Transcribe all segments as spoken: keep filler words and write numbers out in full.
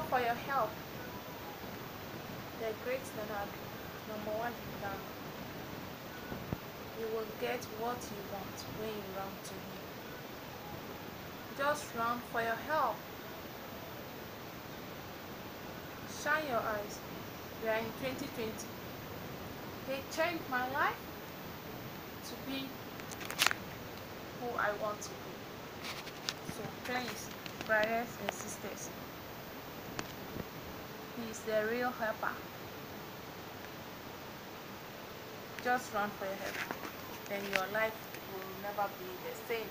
for your help. The great Leonard, number one in Ghana. You will get what you want when you run to him. Just run for your help. Shine your eyes. We are in twenty twenty. He changed my life to be who I want to be. So please, brothers and sisters, he is the real helper. Just run for your help, then your life will never be the same.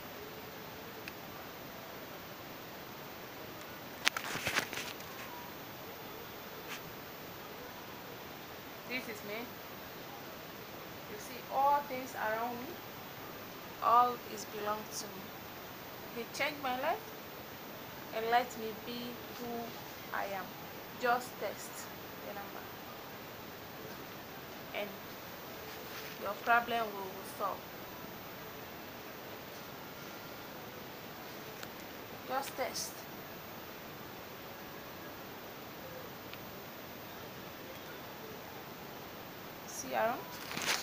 This is me. You see all things around me, all is belongs to me. He changed my life and let me be who I am. Just test the number and your problem will solve. Just test. See around.